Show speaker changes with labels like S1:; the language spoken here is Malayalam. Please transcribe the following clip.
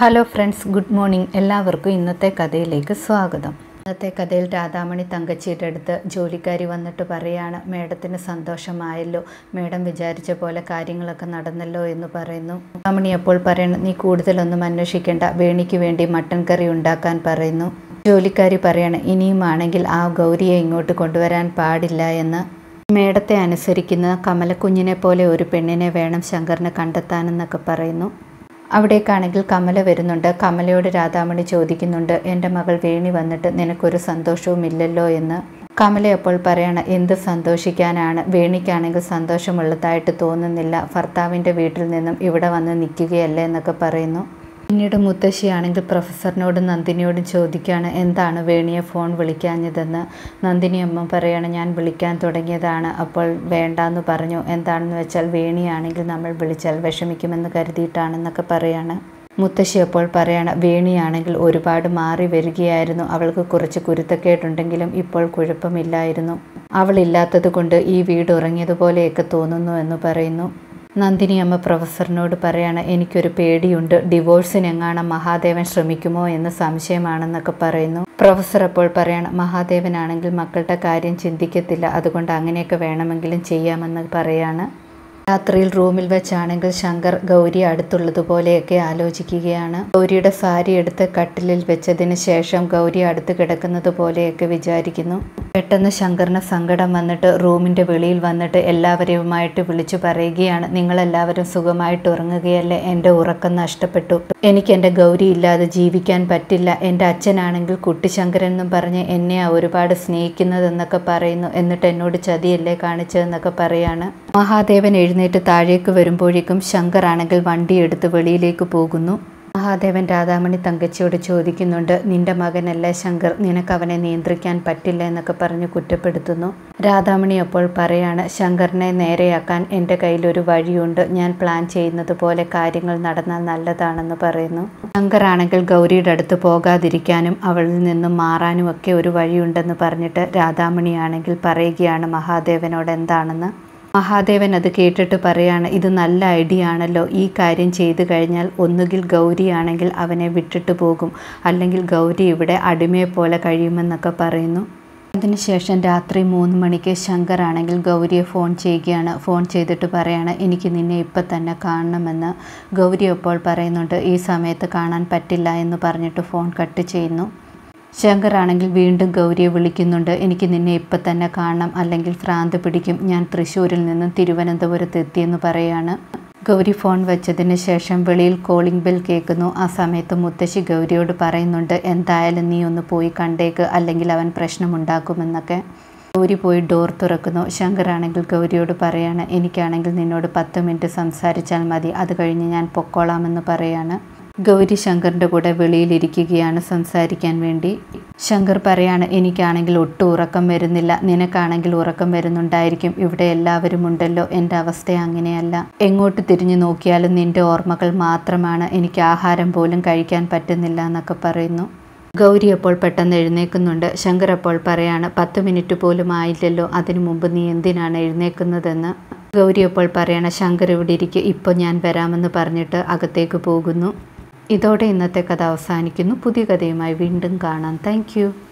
S1: Hello friends, good morning. എല്ലാവർക്കും ഇന്നത്തെ കഥയിലേക്ക് സ്വാഗതം. ഇന്നത്തെ കഥയിൽ രാധാമണി തങ്കച്ചിയുടെ അടുത്ത് ജോലിക്കാരി വന്നിട്ട് പറയാണ്, മേഡത്തിന് സന്തോഷമായല്ലോ, മേഡം വിചാരിച്ച പോലെ കാര്യങ്ങളൊക്കെ നടന്നല്ലോ എന്ന് പറയുന്നു. രാധാമണി അപ്പോൾ പറയണം, നീ കൂടുതലൊന്നും അന്വേഷിക്കേണ്ട, വേണിക്ക് വേണ്ടി മട്ടൻ കറി ഉണ്ടാക്കാൻ പറയുന്നു. ജോലിക്കാരി പറയാണ്, ഇനിയുമാണെങ്കിൽ ആ ഗൗരിയെ ഇങ്ങോട്ട് കൊണ്ടുവരാൻ പാടില്ല എന്ന്. മേഡത്തെ അനുസരിക്കുന്ന കമലക്കുഞ്ഞിനെ പോലെ ഒരു പെണ്ണിനെ വേണം ശങ്കറിന് കണ്ടെത്താനെന്നൊക്കെ പറയുന്നു. അവിടേക്കാണെങ്കിൽ കമല വരുന്നുണ്ട്. കമലയോട് രാധാമണി ചോദിക്കുന്നുണ്ട്, എൻ്റെ മകൾ വേണി വന്നിട്ട് നിനക്കൊരു സന്തോഷവും ഇല്ലല്ലോ എന്ന്. കമല അപ്പോൾ പറയണം, എന്ത് സന്തോഷിക്കാനാണ്, വേണിക്കാണെങ്കിൽ സന്തോഷമുള്ളതായിട്ട് തോന്നുന്നില്ല, ഭർത്താവിൻ്റെ വീട്ടിൽ നിന്നും ഇവിടെ വന്ന് നിൽക്കുകയല്ലേ എന്നൊക്കെ പറയുന്നു. പിന്നീട് മുത്തശ്ശിയാണെങ്കിൽ പ്രൊഫസറിനോടും നന്ദിനിയോടും ചോദിക്കുകയാണ്, എന്താണ് വേണിയെ ഫോൺ വിളിക്കാഞ്ഞതെന്ന്. നന്ദിനി അമ്മ പറയാണ്, ഞാൻ വിളിക്കാൻ തുടങ്ങിയതാണ്, അപ്പോൾ വേണ്ടാന്ന് പറഞ്ഞു. എന്താണെന്ന് വെച്ചാൽ വേണിയാണെങ്കിൽ നമ്മൾ വിളിച്ചാൽ വിഷമിക്കുമെന്ന് കരുതിയിട്ടാണെന്നൊക്കെ പറയാണ്. മുത്തശ്ശി അപ്പോൾ പറയാണ്, വേണിയാണെങ്കിൽ ഒരുപാട് മാറി വരികയായിരുന്നു, അവൾക്ക് കുറച്ച് കുരുത്തക്കേടുണ്ടെങ്കിലും ഇപ്പോൾ കുഴപ്പമില്ലായിരുന്നു, അവളില്ലാത്തത് കൊണ്ട് ഈ വീട് ഉറങ്ങിയതുപോലെയൊക്കെ തോന്നുന്നു എന്ന് പറയുന്നു. നന്ദിനി അമ്മ പ്രൊഫസറിനോട് പറയാണ്, എനിക്കൊരു പേടിയുണ്ട്, ഡിവോഴ്സിനെങ്ങാണം മഹാദേവൻ ശ്രമിക്കുമോ എന്ന് സംശയമാണെന്നൊക്കെ പറയുന്നു. പ്രൊഫസർ അപ്പോൾ പറയാണ്, മഹാദേവനാണെങ്കിൽ മക്കളുടെ കാര്യം ചിന്തിക്കത്തില്ല, അതുകൊണ്ട് അങ്ങനെയൊക്കെ വേണമെങ്കിലും ചെയ്യാമെന്ന് പറയാണ്. രാത്രിയിൽ റൂമിൽ വെച്ചാണെങ്കിൽ ശങ്കർ ഗൗരി അടുത്തുള്ളതുപോലെയൊക്കെ ആലോചിക്കുകയാണ്. ഗൗരിയുടെ സാരി എടുത്ത് കട്ടിലിൽ വെച്ചതിന് ശേഷം ഗൗരി അടുത്ത് കിടക്കുന്നത് പോലെയൊക്കെ വിചാരിക്കുന്നു. പെട്ടെന്ന് ശങ്കറിന് സങ്കടം വന്നിട്ട് റൂമിൻ്റെ വെളിയിൽ വന്നിട്ട് എല്ലാവരെയുമായിട്ട് വിളിച്ചു പറയുകയാണ്, നിങ്ങളെല്ലാവരും സുഖമായിട്ട് ഉറങ്ങുകയല്ലേ, എൻ്റെ ഉറക്കം നഷ്ടപ്പെട്ടു, എനിക്ക് എൻ്റെ ഗൗരി ഇല്ലാതെ ജീവിക്കാൻ പറ്റില്ല, എൻ്റെ അച്ഛനാണെങ്കിൽ കുട്ടിശങ്കരൻ എന്നും പറഞ്ഞ് എന്നെ ഒരുപാട് സ്നേഹിക്കുന്നതെന്നൊക്കെ പറയുന്നു, എന്നിട്ട് എന്നോട് ചതിയല്ലേ കാണിച്ചതെന്നൊക്കെ പറയാണ്. മഹാദേവൻ എഴുന്നേറ്റ് താഴേക്ക് വരുമ്പോഴേക്കും ശങ്കർ ആണെങ്കിൽ വണ്ടിയെടുത്ത് വെളിയിലേക്ക് പോകുന്നു. മഹാദേവൻ രാധാമണി തങ്കച്ചിയോട് ചോദിക്കുന്നുണ്ട്, നിന്റെ മകനല്ലേ ശങ്കർ, നിനക്ക് അവനെ നിയന്ത്രിക്കാൻ പറ്റില്ല എന്നൊക്കെ പറഞ്ഞ് കുറ്റപ്പെടുത്തുന്നു. രാധാമണി അപ്പോൾ പറയാണ്, ശങ്കറിനെ നേരെയാക്കാൻ എൻ്റെ കയ്യിലൊരു വഴിയുണ്ട്, ഞാൻ പ്ലാൻ ചെയ്യുന്നത് പോലെ കാര്യങ്ങൾ നടന്നാൽ നല്ലതാണെന്ന് പറയുന്നു. ശങ്കർ ആണെങ്കിൽ ഗൗരിയുടെ അടുത്ത് പോകാതിരിക്കാനും അവളിൽ നിന്നും മാറാനും ഒക്കെ ഒരു വഴിയുണ്ടെന്ന് പറഞ്ഞിട്ട് രാധാമണിയാണെങ്കിൽ പറയുകയാണ് മഹാദേവനോട് എന്താണെന്ന്. മഹാദേവൻ അത് കേട്ടിട്ട് പറയാണ്, ഇത് നല്ല ഐഡിയ ആണല്ലോ, ഈ കാര്യം ചെയ്തു കഴിഞ്ഞാൽ ഒന്നുകിൽ ഗൗരിയാണെങ്കിൽ അവനെ വിട്ടിട്ട് പോകും, അല്ലെങ്കിൽ ഗൗരി ഇവിടെ അടിമയെ പോലെ കഴിയുമെന്നൊക്കെ പറയുന്നു. അതിനുശേഷം രാത്രി 3 മണിക്ക് ശങ്കർ ആണെങ്കിൽ ഗൗരിയെ ഫോൺ ചെയ്യുകയാണ്. ഫോൺ ചെയ്തിട്ട് പറയാണ്, എനിക്ക് നിന്നെ ഇപ്പം തന്നെ കാണണമെന്ന്. ഗൗരി അപ്പോൾ പറയുന്നുണ്ട്, ഈ സമയത്ത് കാണാൻ പറ്റില്ല എന്ന് പറഞ്ഞിട്ട് ഫോൺ കട്ട് ചെയ്യുന്നു. ശങ്കർ ആണെങ്കിൽ വീണ്ടും ഗൗരിയെ വിളിക്കുന്നുണ്ട്, എനിക്ക് നിന്നെ ഇപ്പം തന്നെ കാണണം, അല്ലെങ്കിൽ ഭ്രാന്ത് പിടിക്കും, ഞാൻ തൃശ്ശൂരിൽ നിന്നും തിരുവനന്തപുരത്ത് എത്തിയെന്ന് പറയാണ്. ഗൗരി ഫോൺ വെച്ചതിന് ശേഷം വെളിയിൽ കോളിംഗ് ബെൽ കേൾക്കുന്നു. ആ സമയത്ത് മുത്തശ്ശി ഗൗരിയോട് പറയുന്നുണ്ട്, എന്തായാലും നീ ഒന്ന് പോയി കണ്ടേക്ക്, അല്ലെങ്കിൽ അവൻ പ്രശ്നമുണ്ടാക്കുമെന്നൊക്കെ. ഗൗരി പോയി ഡോർ തുറക്കുന്നു. ശങ്കർ ആണെങ്കിൽ ഗൗരിയോട് പറയാണ്, എനിക്കാണെങ്കിൽ നിന്നോട് 10 മിനിറ്റ് സംസാരിച്ചാൽ മതി, അത് കഴിഞ്ഞ് ഞാൻ പൊക്കോളാമെന്ന് പറയാണ്. ഗൗരി ശങ്കറിൻ്റെ കൂടെ വെളിയിലിരിക്കുകയാണ് സംസാരിക്കാൻ വേണ്ടി. ശങ്കർ പറയാണ്, എനിക്കാണെങ്കിൽ ഒട്ടും ഉറക്കം വരുന്നില്ല, നിനക്കാണെങ്കിൽ ഉറക്കം വരുന്നുണ്ടായിരിക്കും, ഇവിടെ എല്ലാവരും ഉണ്ടല്ലോ, എൻ്റെ അവസ്ഥ അങ്ങനെയല്ല, എങ്ങോട്ട് തിരിഞ്ഞു നോക്കിയാലും നിൻ്റെ ഓർമ്മകൾ മാത്രമാണ്, എനിക്ക് ആഹാരം പോലും കഴിക്കാൻ പറ്റുന്നില്ല എന്നൊക്കെ പറയുന്നു. ഗൗരി അപ്പോൾ പെട്ടെന്ന് എഴുന്നേൽക്കുന്നുണ്ട്. ശങ്കർ അപ്പോൾ പറയാണ്, 10 മിനിറ്റ് പോലും ആയില്ലല്ലോ, അതിനു മുമ്പ് നീ എന്തിനാണ് എഴുന്നേൽക്കുന്നതെന്ന്. ഗൗരി അപ്പോൾ പറയാണ്, ശങ്കർ ഇവിടെ ഇരിക്കുക, ഇപ്പോൾ ഞാൻ വരാമെന്ന് പറഞ്ഞിട്ട് അകത്തേക്ക് പോകുന്നു. ഇതോടെ ഇന്നത്തെ കഥ അവസാനിക്കുന്നു. പുതിയ കഥയുമായി വീണ്ടും കാണാം. താങ്ക്